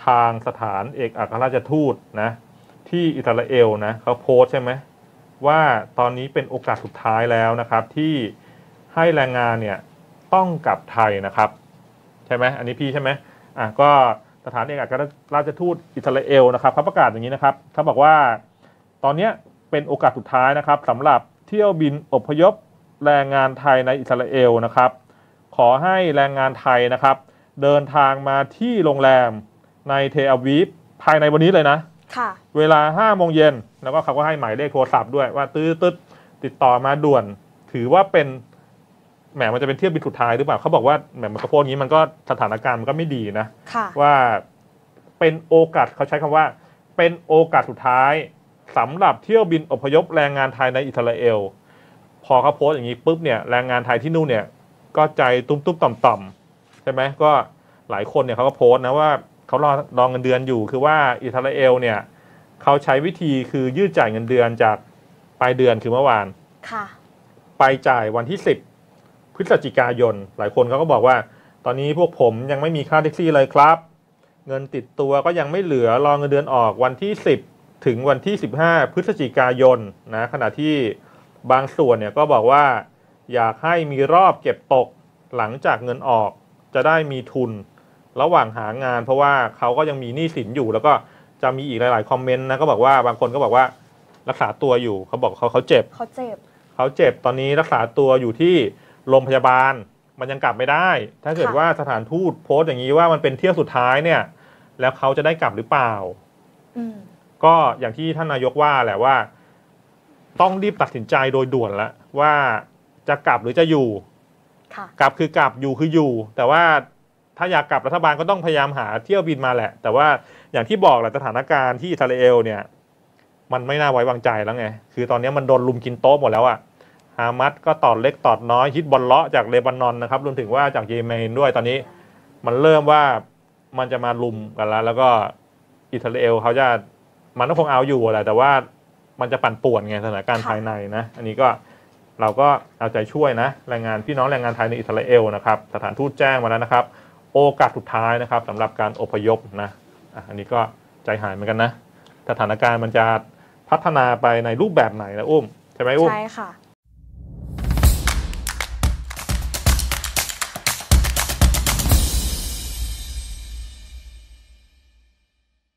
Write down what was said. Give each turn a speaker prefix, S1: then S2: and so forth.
S1: ทางสถานเอกอัครราชทูตนะที่อิสราเอลนะเขาโพสต์ใช่ไหมว่าตอนนี้เป็นโอกาสสุดท้ายแล้วนะครับที่ให้แรงงานเนี่ยต้องกลับไทยนะครับใช่ไหมอันนี้พี่ใช่ไหมก็สถานเอกอัครราชทูตอิสราเอลนะครับเขาประกาศอย่างนี้นะครับเขาบอกว่าตอนนี้เป็นโอกาสสุดท้ายนะครับสำหรับเที่ยวบินอพยพแรงงานไทยในอิสราเอลนะครับขอให้แรงงานไทยนะครับเดินทางมาที่โรงแรมในเทลอาวีฟภายในวันนี้เลยนะเวลา 5 โมงเย็นแล้วก็เขาก็ให้หมายเลขโทรศัพท์ด้วยว่าติดต่อมาด่วนถือว่าเป็นแหมมันจะเป็นเที่ยวบินสุดท้ายหรือเปล่าเขาบอกว่าแหมมันก็โพสต์นี้มันก็สถานการณ์มันก็ไม่ดีนะว่าเป็นโอกาสเขาใช้คำว่าเป็นโอกาสสุดท้ายสำหรับเที่ยวบินอพยพแรงงานไทยในอิสราเอลพอเขาโพสต์อย่างนี้ปุ๊บเนี่ยแรงงานไทยที่นู่นเนี่ยก็ใจตุ้มๆต่อมๆใช่ไหมก็หลายคนเนี่ยเขาก็โพสต์นะว่าเขารอเงินเดือนอยู่คือว่าอิสราเอลเนี่ยเขาใช้วิธีคือยืดจ่ายเงินเดือนจากปลายเดือนคือเมื่อวานไปจ่ายวันที่10 พฤศจิกายนหลายคนเขาก็บอกว่าตอนนี้พวกผมยังไม่มีค่าแท็กซี่เลยครับเงินติดตัวก็ยังไม่เหลือรอเงินเดือนออกวันที่10ถึงวันที่15 พฤศจิกายนนะขณะที่บางส่วนเนี่ยก็บอกว่าอยากให้มีรอบเก็บตกหลังจากเงินออกจะได้มีทุนระหว่างหางานเพราะว่าเขาก็ยังมีหนี้สินอยู่แล้วก็จะมีอีกหลายๆคอมเมนต์นะก็บอกว่าบางคนก็บอกว่ารักษาตัวอยู่เขาบอกเขาเจ็บตอนนี้รักษาตัวอยู่ที่โรงพยาบาลมันยังกลับไม่ได้ถ้าเกิดว่าสถานทูตโพสต์อย่างนี้ว่ามันเป็นเที่ยวสุดท้ายเนี่ยแล้วเขาจะได้กลับหรือเปล่าก็อย่างที่ท่านนายกว่าแหละว่าต้องรีบตัดสินใจโดยด่วนแล้วว่าจะกลับหรือจะอยู่กลับคือกลับอยู่คืออยู่แต่ว่าถ้าอยากกลับรัฐบาลก็ต้องพยายามหาเที่ยวบินมาแหละแต่ว่าอย่างที่บอกแหละสถานการณ์ที่อิสราเอลเนี่ยมันไม่น่าไว้วางใจแล้วไงคือตอนนี้มันโดนลุมกินโต๊ะหมดแล้วอะฮามัสก็ตอดเล็กตอดน้อยฮิซบอลเลาะจากเลบานอนนะครับรวมถึงว่าจากเยเมนด้วยตอนนี้มันเริ่มว่ามันจะมาลุมกันแล้วก็อิสราเอลเขาจะมันก็คงเอาอยู่แหละแต่ว่ามันจะปั่นป่วนไงสถานการณ์ภายในนะอันนี้ก็เราก็เอาใจช่วยนะแรงงานพี่น้องแรงงานไทยในอิสราเอลนะครับสถานทูตแจ้งมาแล้วนะครับโอกาสสุดท้ายนะครับสำหรับการอพยพนะอันนี้ก็ใจหายเหมือนกันนะสถานการณ์มันจะพัฒนาไปในรูปแบบไหนนะอุ้มใช่ไหมอุ้ม
S2: ใช่ค่ะ